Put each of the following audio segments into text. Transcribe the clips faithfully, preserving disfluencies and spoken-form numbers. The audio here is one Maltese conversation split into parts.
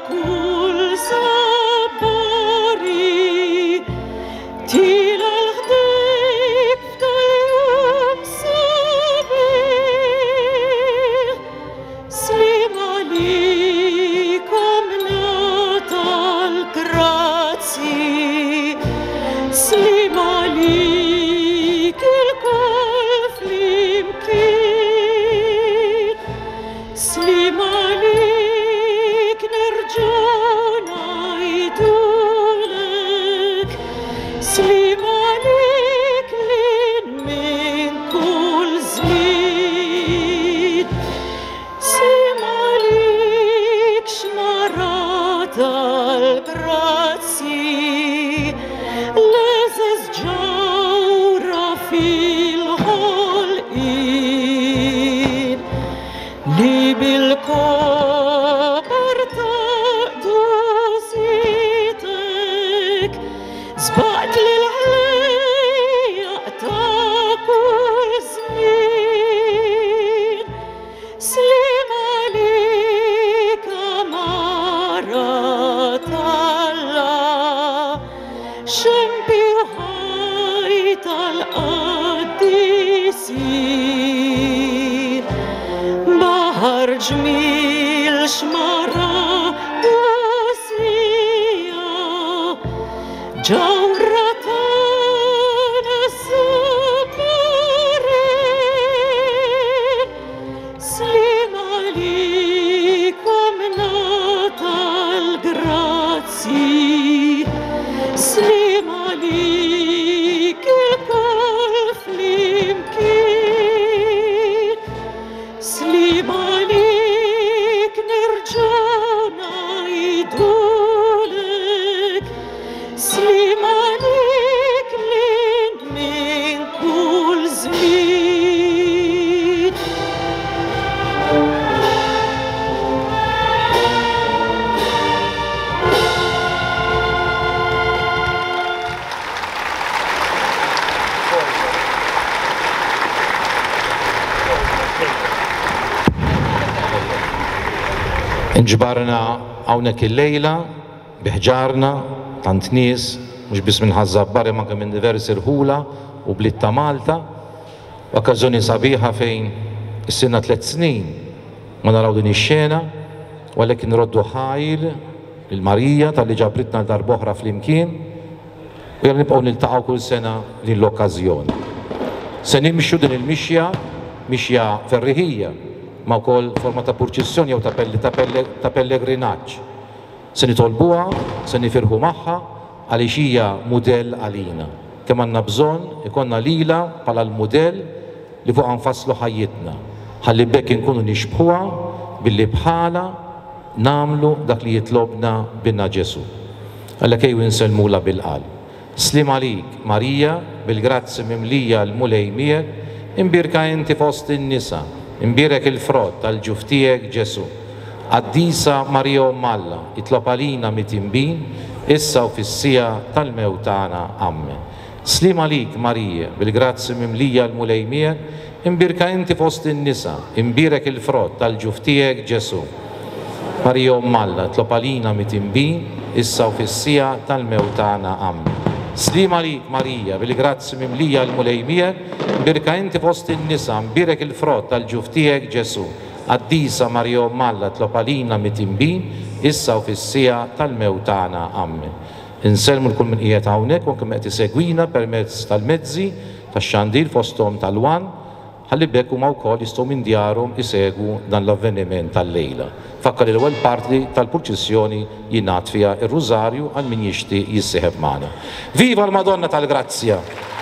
Inġbarna hawnhekk il-lejla biħġarna tant nies mhux biss minn Ħażabbar imma anke minn diversi irħula u bliet ta' Malta. Okkażjoni sabiħa fejn is-sena tliet snin ma naraw din ix-xena u għalhekk nroddu ħajr lil Marija tal-li ġabritna darb'oħra flimkien u jalla nibqgħu niltaqgħu kull sena din l-okkażjoni. Se nimxu din il-mixja mixja ferriħija ma wkoll forma ta' purċissjoni jew ta' pellegrinaġġ. Se nitolbuha, se nifirħu magħha għaliex hija mudell għalina. Kemm għandna bżonn ikollna lilha bħala l-mudell li fuqha nfasslu ħajjitna. Ħalli bekk inkunu nixbħuha billi bħala nagħmlu dak li jitlobna binna Ġesu. Għalhekk ejju nsellmula bil-qalb. Slim għalik Marija, bil-grazzi mimlija l-mulej miegħek, imbirka inti fost in-nisa. Imbirek il-frott tal-ġuf tiegħek Ġesu. Qaddisa Marija Umm Alla, itlob għalina mitimbin, issa u fis-sija tal-mewt tagħna. Amen. Slim għalik Marija, bil-grazzi mimlija l-mulej miegħek, imbirka inti fost in-nisa, imbirek il-frott tal-ġuf tiegħek Ġesu. Marija Umm Alla, itlob għalina mitimbin, issa u fis-sija tal-mewt tagħna. Amen. Slim għalik Marija, bil-grazzi mimlija l-mulej miegħek, imbirka inti fost in-nisa, imbirek il-frott tal-ġuf tiegħek Ġesu. Qaddisa Marija Umm Alla, itlob għalina mitimbin, issa u fis-sija tal-mewt tagħna. Amen. Insellmu l-kull min qiegħed hawnhekk u kemm qed isegwina permezz tal-mezzi tax-xandir fosthom tal-wan, ħalli bekk huma wkoll jistgħu minn djarhom isegwu dan l-avveniment tal-lejla. Fakkar l-ewwel parti tal-purċissjoni jingħad fiha ir-Rużarju għal min jixtieq jissieħeb magħna. Viva l-Madonna tal-Grazzja!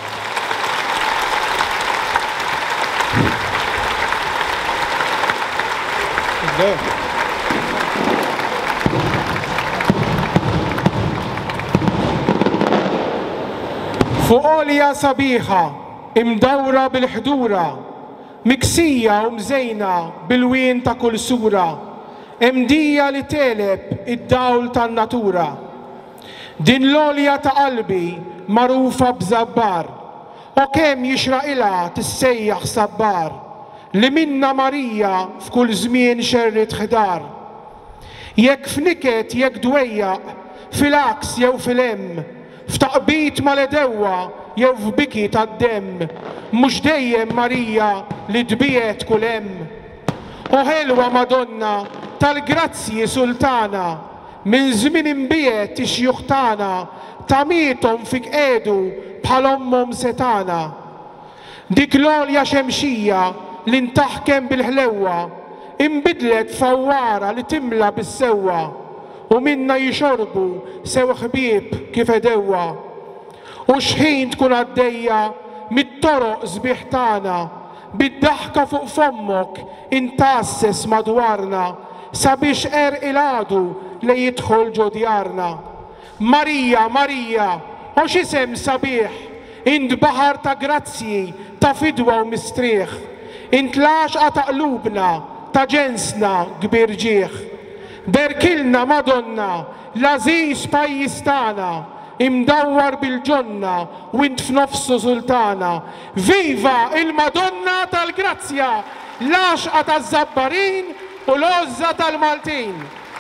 Fuq għolja sabiħa, imdawra bil-ħdura, miksija u mżejna bil-wien ta' kull sura, imdija li teleb id-dawl tan-natura. Din l-għolja ta' qalbi magħrufa b'żabbar, u kemm jixraqilha tissejjaħ sabbar, li minna Marija f'kull żmien xerrit ħdar. jekk fniket jekk dwejjaq, fil-aks jew fil-hemm, f'taqbit mal-edewwa jew f'biki tad-demm, mhux dejjem Marija li tbiegħet kull hemm. U ħelwa Madonna tal-Grazzji Sultana, minn żmien imbiegħet ix-xjuħ tagħna, ta' mietom fik qiegħdu bħal ommhom setana. Dik l-għolja xemxija li ntaħkem bil-ħlewwa, imbidlet fawwara li timla bis-sewwa, u minna jixorbu sew ħbieb kif edewwa. U xħin tkun għaddejja mit-toroq sbieħ tagħna, bid-daħka fuq fommok intasses madwarna, sabiex er il-għadu li jidħol ġo djarna. Marija, Marija, u x'isem sabiħ, int baħar ta' grazzji, ta' fidwa u mistrieħ, int laxqa ta' qlubna, ta' ġensna kbir ġieħ. Berkilna Madonna, l-għażiż pajjiż tagħna, imdawwar bil-ġonna u int f'nofsu sultana. Viva il-Madonna tal-Grazzja, laxqa taż-Żabbarin u l-Għożza tal-Maltin.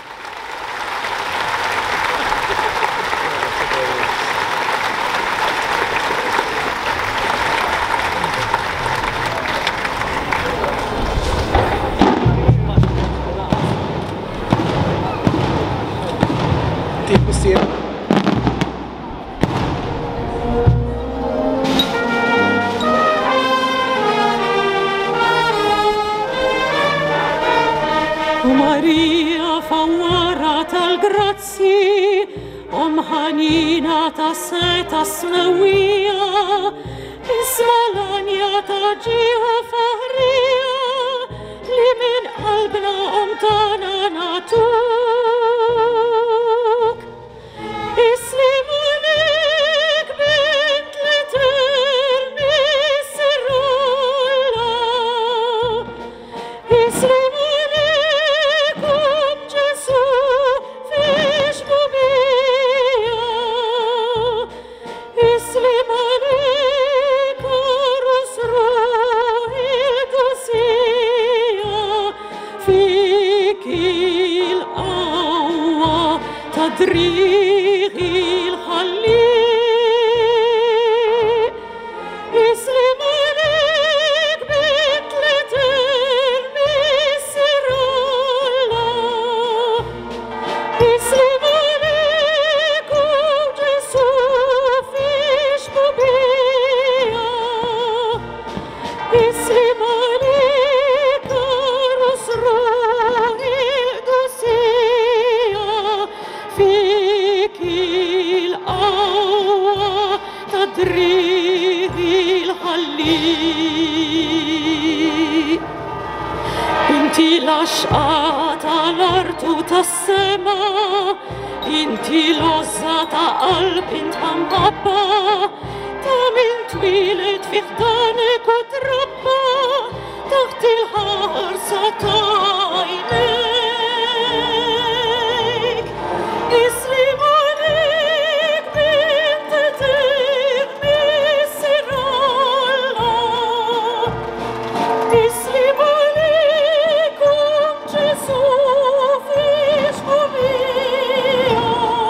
Marija fawwara tal-Grazzi, omħanina ta' seta snawija, ismalanja ta' ġieħu faħrija, li min qalbna omtana natuk. Islimulik bint l-Eterni sirrulla, islimulik um Ġesu fiex bubija, islimulik urus ruħi dusija, fik il-qawwa tadriħi l-ħalli. Islimulik bint l-Eterni sirrulla, islimulik um Ġesu fiex bubija, islimulik urus ruħi dusija, fik il-qawwa tadriħi l-ħalli. Inti laxqa tal-artu tas-sema, inti l-Għożza ta' qalb int ħambabba, ta' min twilet fi ħdanek u trabba, taħt il-ħarsa ta' għajnejk. Islimulik bint l-Eterni sirrulla, islimulik um Ġesu fiex bubija,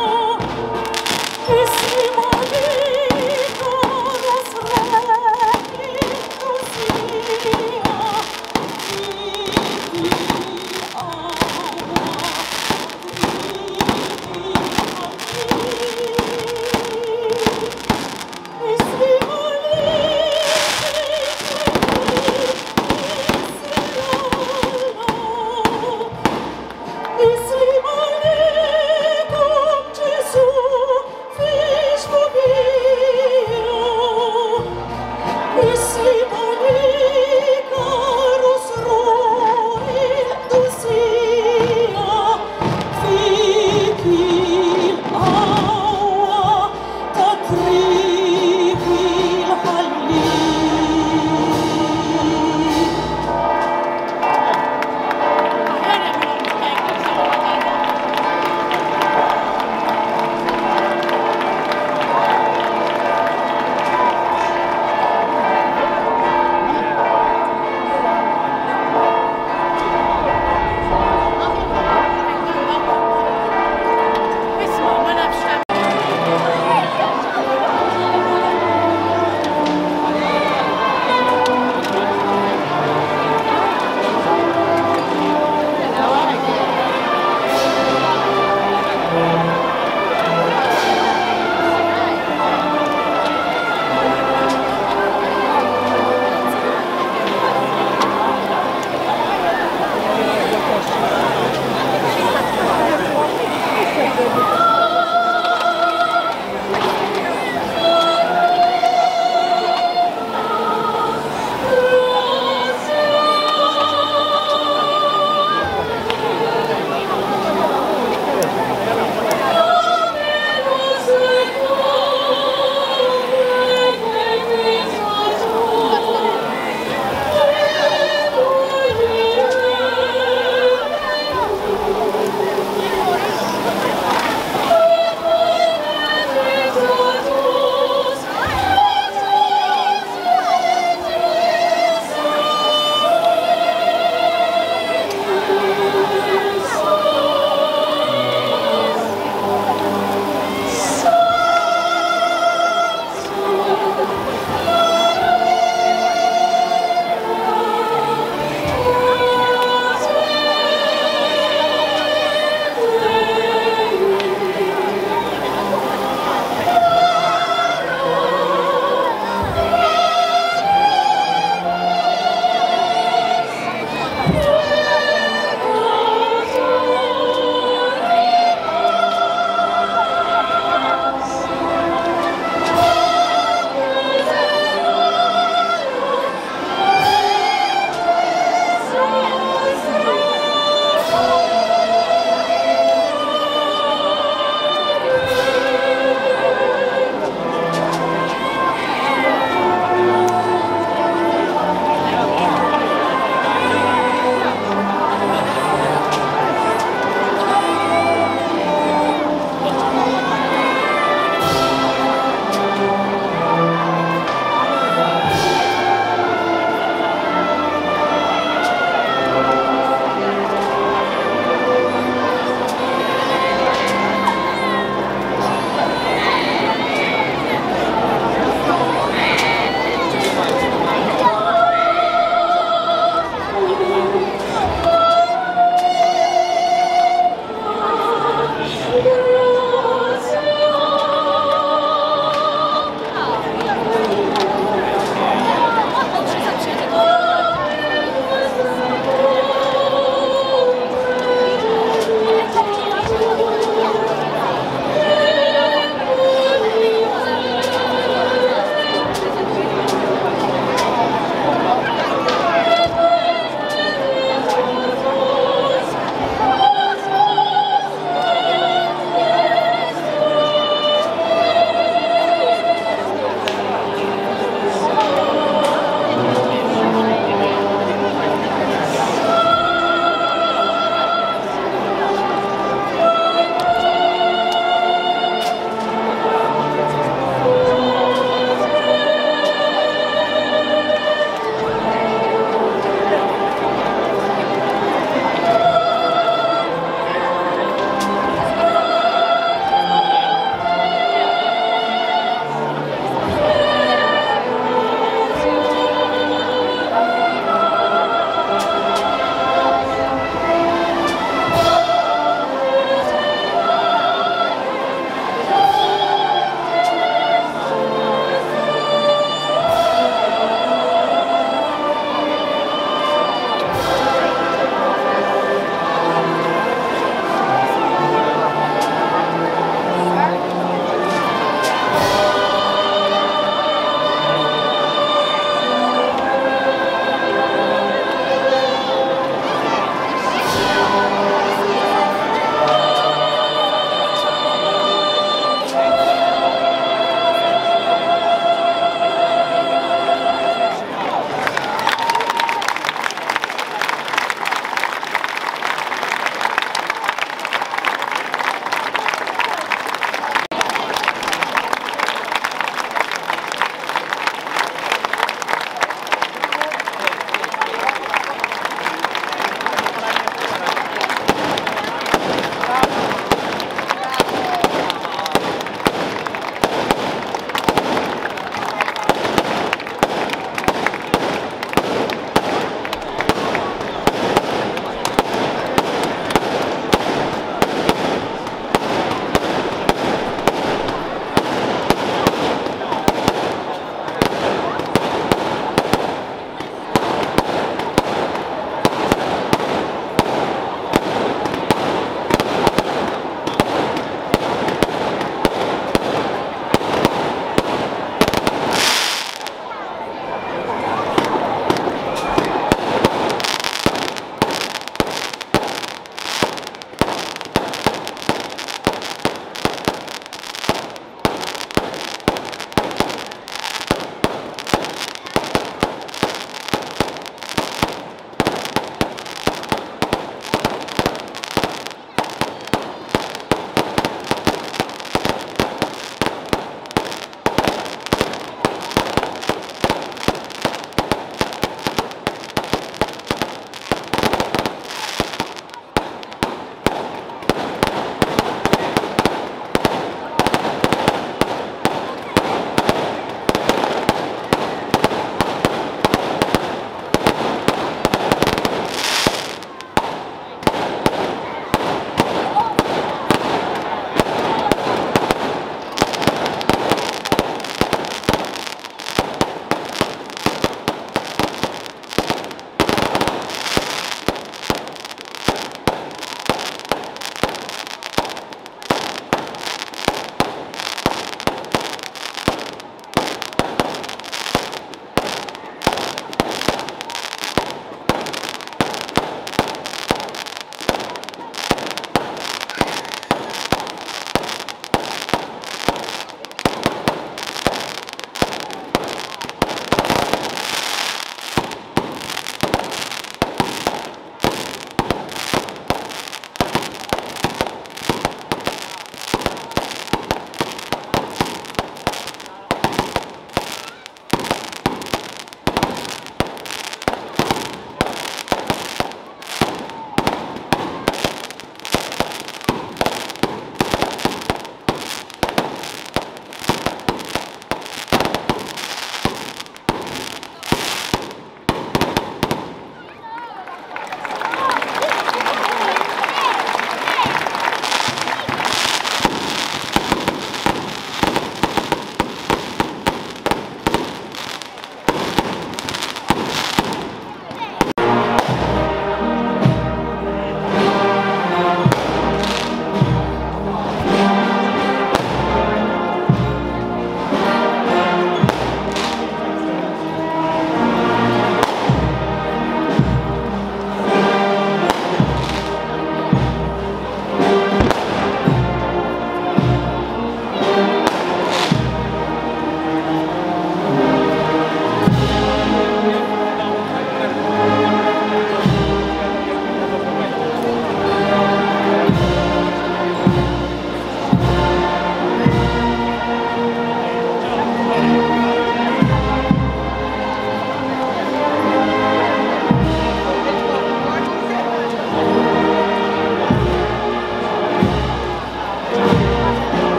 islimulik urus ruħi dusija, fik il-qawwa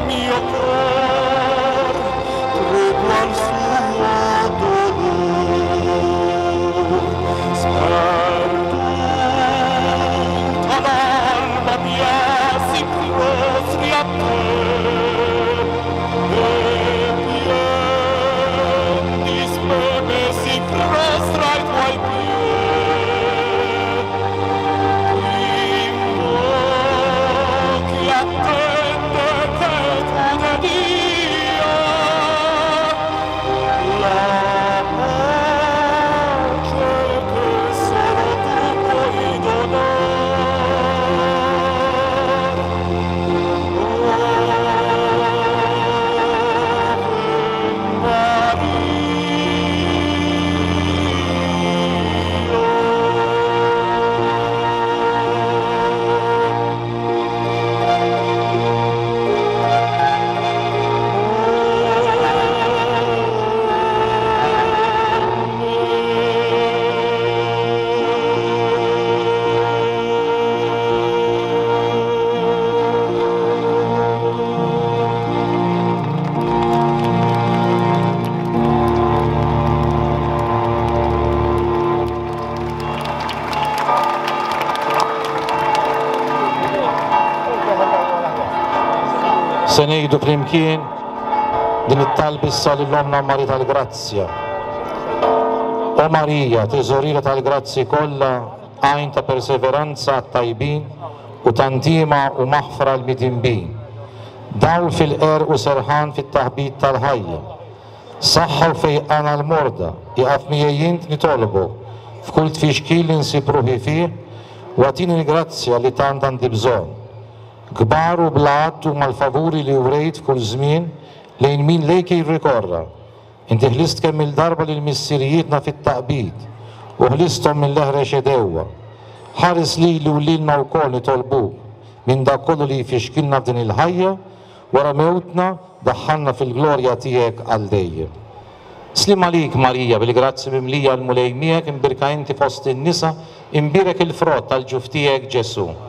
mio cor tregua al suo dolor. Sperduta l'alma mia si prostri a te e pien di speme si prostra ai tuoi piedi. Invochi attende che tu ne dia la pace che solo tu puoi donar. Se ngħidu flimkien din it-talba issa lill-Omna Marija tal-Grazzja. O Marija, teżorira tal-grazzi kollha, għajn ta' perseveranza għat-tajbin u tantima u maħfra l-midinbin. Dawl fil-qer u serħan fit-taħbit tal-ħajja. Saħħa u fejqana l-morda, iqaf miejjint nitolbu f'kull tfixkil li nsib ruħi fih u għatini l-grazzja li tant għandi bżonn. Kbar u blat u mal-favuri li urejt f'kull żmien lejn min lejk jirrikorra. Inti ħlist kemm il-darba lil missirijietna fit-taqbid u ħlisthom mill-leħre xedewwa. Ħares lili u lilna wkoll nitolbuk minn dak kollu li jfixkilna f'din il-ħajja wara mewtna daħħalna fil-glorja tiegħek għal dejjem. Slim għalik Marija bil-grazzi mimlija l-mulej miegħek imbirka inti fost in-nisa imbirek il-frott tal-ġuf tiegħek Ġesu.